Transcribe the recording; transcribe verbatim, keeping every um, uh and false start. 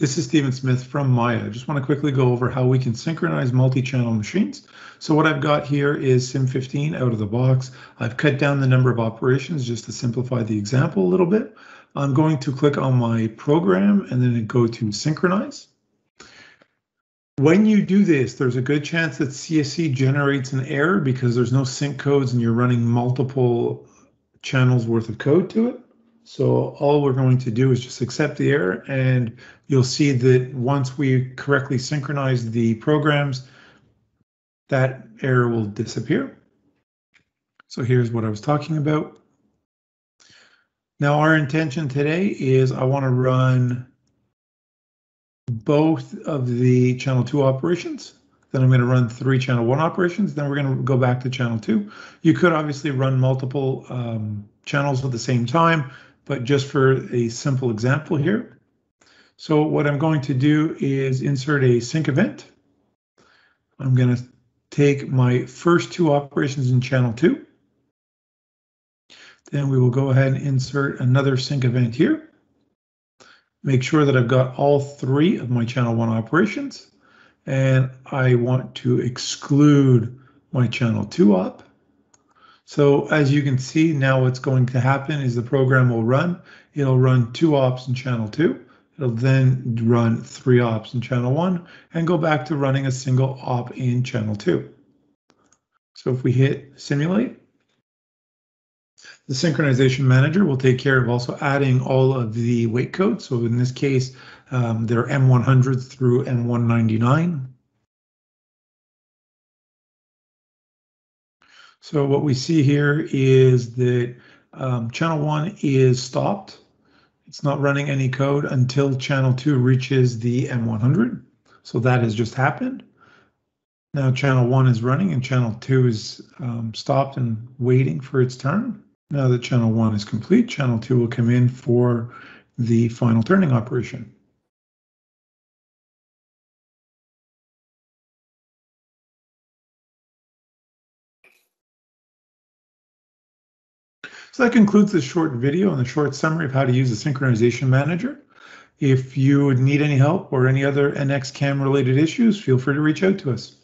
This is Stephen Smith from Maya. I just want to quickly go over how we can synchronize multi-channel machines. So what I've got here is Sim fifteen out of the box. I've cut down the number of operations just to simplify the example a little bit. I'm going to click on my program and then go to synchronize. When you do this, there's a good chance that C S C generates an error because there's no sync codes and you're running multiple channels worth of code to it. So all we're going to do is just accept the error, and you'll see that once we correctly synchronize the programs, that error will disappear. So here's what I was talking about. Now our intention today is I want to run both of the channel two operations. Then I'm going to run three channel one operations. Then we're going to go back to channel two. You could obviously run multiple um, channels at the same time, but just for a simple example here. So what I'm going to do is insert a sync event. I'm going to take my first two operations in channel two. Then we will go ahead and insert another sync event here. Make sure that I've got all three of my channel one operations, and I want to exclude my channel two op. So as you can see, now what's going to happen is the program will run. It'll run two ops in channel two. It'll then run three ops in channel one and go back to running a single op in channel two. So if we hit simulate, the synchronization manager will take care of also adding all of the wait codes. So in this case, um, they're M one hundred through M one ninety-nine. So what we see here is that um, channel one is stopped. It's not running any code until channel two reaches the M one hundred. So that has just happened. Now channel one is running and channel two is um, stopped and waiting for its turn. Now that channel one is complete, channel two will come in for the final turning operation. So that concludes this short video and the short summary of how to use the Synchronization Manager. If you need any help or any other N X C A M related issues, feel free to reach out to us.